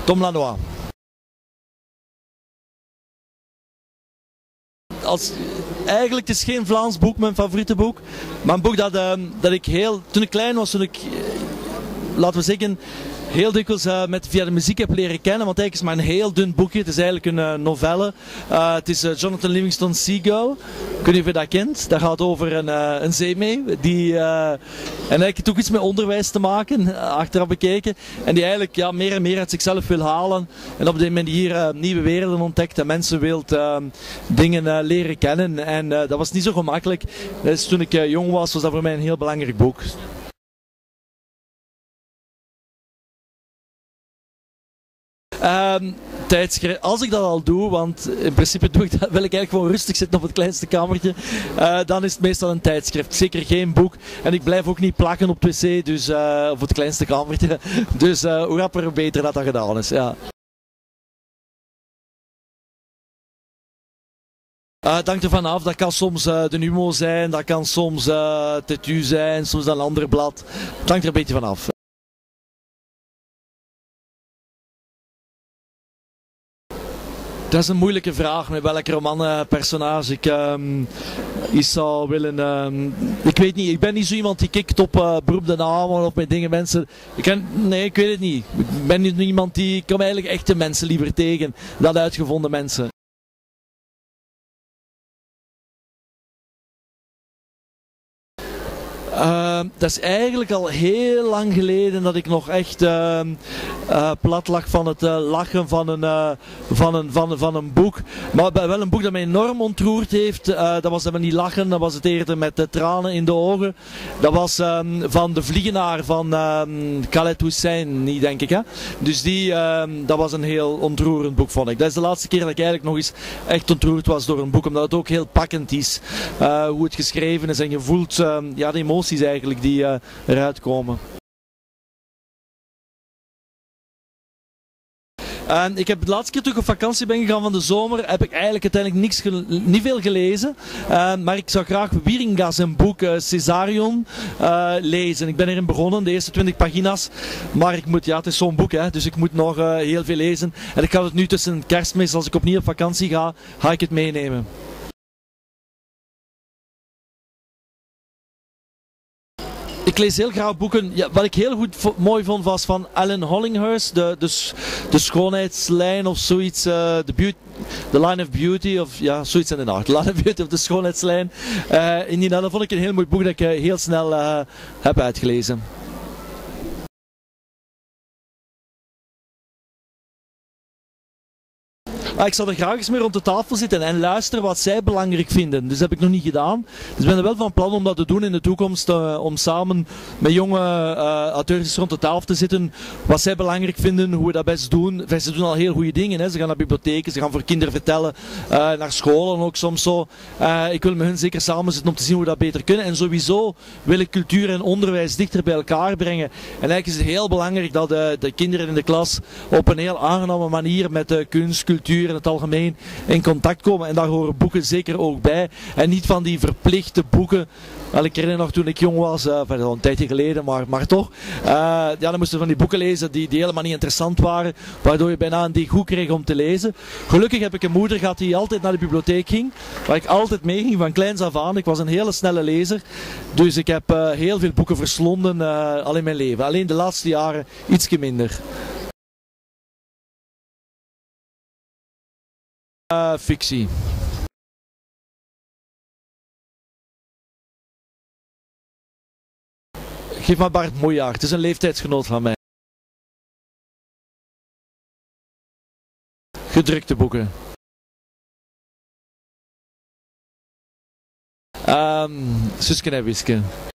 Tom Lanois. Eigenlijk het is geen Vlaams boek, mijn favoriete boek. Maar een boek dat ik toen ik klein was, laten we zeggen, heel dikwijls via de muziek heb leren kennen. Want eigenlijk is het maar een heel dun boekje. Het is eigenlijk een novelle. Het is Jonathan Livingston Seagull. Ik weet niet of je dat kent. Dat gaat over een zeemee. En eigenlijk heeft ook iets met onderwijs te maken, achteraf bekeken. En die eigenlijk meer en meer uit zichzelf wil halen. En op die manier nieuwe werelden ontdekt. En mensen wil dingen leren kennen. En dat was niet zo gemakkelijk. Dus toen ik jong was dat voor mij een heel belangrijk boek. Tijdschrift, als ik dat al doe, want in principe wil ik eigenlijk gewoon rustig zitten op het kleinste kamertje, dan is het meestal een tijdschrift. Zeker geen boek. En ik blijf ook niet plakken op het wc, dus, of het kleinste kamertje. Dus hoe rapper hoe beter dat gedaan is. Ja. Het hangt ervan af, dat kan soms de Numo zijn, dat kan soms Tetu zijn, soms een ander blad. Het hangt er een beetje van af. Dat is een moeilijke vraag met welk romanpersonage ik zou willen. Ik weet niet, ik ben niet zo iemand die kikt op beroep de namen of met dingen mensen. Nee, ik weet het niet. Ik ben niet iemand die. Ik kom eigenlijk echte mensen liever tegen dan uitgevonden mensen. Dat is eigenlijk al heel lang geleden dat ik nog echt plat lag van het lachen van een boek. Maar wel een boek dat mij enorm ontroerd heeft. Dat was dan niet lachen, dat was het eerder met tranen in de ogen. Dat was van De Vliegenaar van Khaled Hosseini, denk ik. Hè? Dus dat was een heel ontroerend boek, vond ik. Dat is de laatste keer dat ik eigenlijk nog eens echt ontroerd was door een boek. Omdat het ook heel pakkend is. Hoe het geschreven is en je voelt de emoties eigenlijk die eruit komen. En ik heb de laatste keer toen ik op vakantie ben gegaan van de zomer, heb ik eigenlijk uiteindelijk niet veel gelezen. Maar ik zou graag Wieringa zijn boek Caesarion lezen. Ik ben erin begonnen, de eerste 20 pagina's. Maar het is zo'n boek, hè, dus ik moet nog heel veel lezen. En ik ga het nu tussen Kerstmis, als ik opnieuw op vakantie ga ik het meenemen. Ik lees heel graag boeken. Ja, wat ik heel mooi vond was van Alan Hollinghurst, de schoonheidslijn of zoiets. The Line of Beauty, of ja, zoiets in de nacht. The Line of Beauty of de schoonheidslijn. Dat vond ik een heel mooi boek dat ik heel snel heb uitgelezen. Ik zal er graag eens mee rond de tafel zitten en luisteren wat zij belangrijk vinden. Dus dat heb ik nog niet gedaan. Dus ik ben er wel van plan om dat te doen in de toekomst. Om samen met jonge auteurs rond de tafel te zitten. Wat zij belangrijk vinden, hoe we dat best doen. Ze doen al heel goede dingen. Hè. Ze gaan naar bibliotheken, ze gaan voor kinderen vertellen. Naar scholen ook soms zo. Ik wil met hun zeker samen zitten om te zien hoe we dat beter kunnen. En sowieso wil ik cultuur en onderwijs dichter bij elkaar brengen. En eigenlijk is het heel belangrijk dat de kinderen in de klas op een heel aangename manier met kunst, cultuur in het algemeen in contact komen. En daar horen boeken zeker ook bij. En niet van die verplichte boeken. Wel, ik herinner nog toen ik jong was, al een tijdje geleden, maar toch. Dan moesten we van die boeken lezen die helemaal niet interessant waren. Waardoor je bijna een dik goed kreeg om te lezen. Gelukkig heb ik een moeder gehad die altijd naar de bibliotheek ging. Waar ik altijd mee ging, van kleins af aan. Ik was een hele snelle lezer. Dus ik heb heel veel boeken verslonden al in mijn leven. Alleen de laatste jaren ietsje minder. Fictie. Geef maar Bart Moejaert, het is een leeftijdsgenoot van mij. Gedrukte boeken. Suske en Wiske.